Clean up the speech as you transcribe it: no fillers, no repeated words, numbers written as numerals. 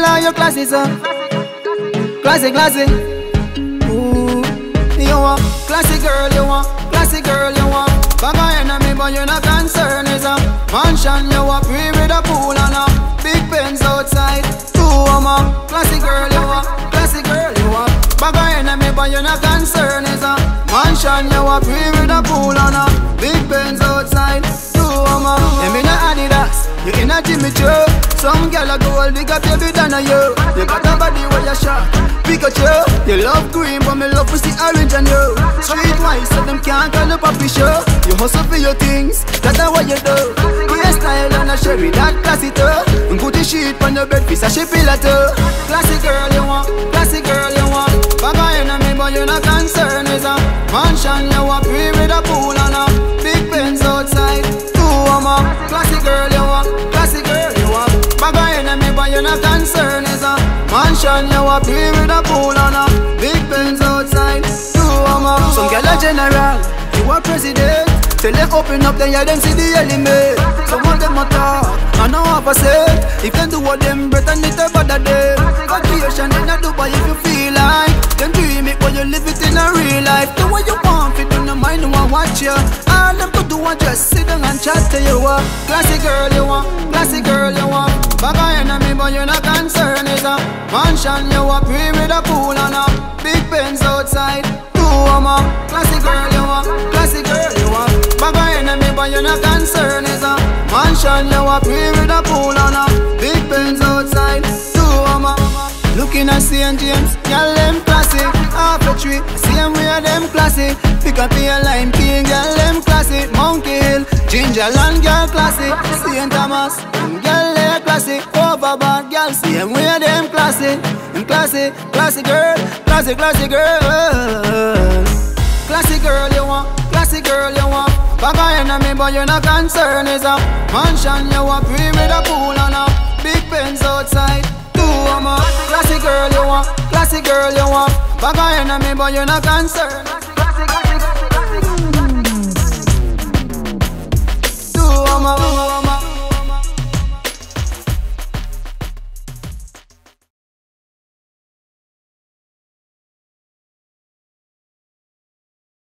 are you classy, so? Classy, classy. Ooh, you want classy girl, you want classy girl, you want. Bag of enemy, but you're not concerned, is a mansion, you want free with a pool and a big pens outside. Two woman, classy girl, you want classy girl, you want. Bag of enemy, but you're not concerned, is a mansion, you want free with a pool and a big pens outside. Two woman, you mean Adidas, you in a Jimmy Choo. Some girl a gold, big up your bit than a you. You got a body where you shot Pikachu. You love green, but me love to see orange and you. Streetwise, so them can't call up a show. You hustle for your things, that's what you do. Your style and a sherry, that classy too. And put the sheet on your bed, piece a ship pillar too. Classy girl you want, classy girl you want. Bag of enemy, but you're not concerned, is a mansion you want, free with a pool and a big pens outside. Two woman, classy girl you want, classy girl you want. Bag of enemy, but you're not concerned, is a mansion you want, free with a pool and a big pens outside. Two woman, some girl a general, you a president. Till they open up, then yeah, them see the element. Some of them a talk, and now have a say. If they do what them better, they tell bother them. Vacation in a Dubai if you feel like. Them dream it, but you live it in a real life. Do what you want, fit in the mind, no one watch you. All them could do and just sit down and chat to you. Classy girl you want, classy girl you want. Bag of enemy, but you're not concerned, is a mansion you want, free with a pool and a big pens outside. Two woman, classy girl you want, classy girl you want. Bag of enemy, but you're not concerned, is a mansion you want, free with a pool and a big pens outside. Two woman, looking at St. James, girl them classy. Half a tree, same way them classy. Pick up your lime king, girl them classy. Monkey Hill, Ginger Land, girl classy. St. Thomas, girl they classy. Overbad, girl same way them classy. And classy, classy girl, classy, classy girl. Classy girl you want, classy girl you want. Bag of enemy, but you're not concerned, is a mansion you want, free with a pool and a big pens outside. Two woman, classy girl you want, classy girl you want. Bag of enemy, but you're not concerned. Two woman.